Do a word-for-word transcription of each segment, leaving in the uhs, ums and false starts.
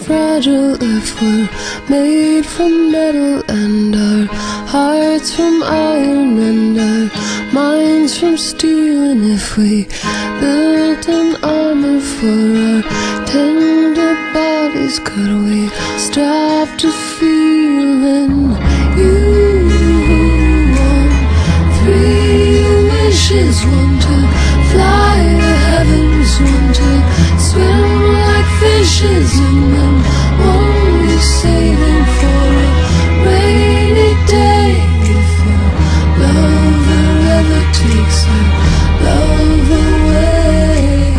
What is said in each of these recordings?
fragile if we're made from metal, and our hearts from iron, and our minds from steel. And if we built an armor for our tender bodies, could we stop to feel? And you want three wishes, one to fly to heavens, one to swim like fishes, and then one we're saving for a rainy day. If your lover ever takes her love away.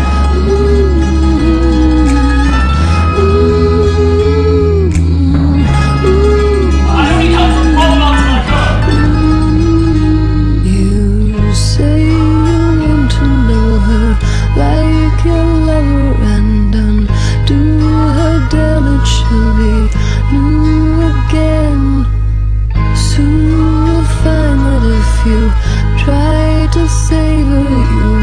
Ooh, ooh, ooh. I only come from all about my God. You say you want to know her like your lover, and undo her damage. She'll be new again. Soon you'll find that if you try to save her, you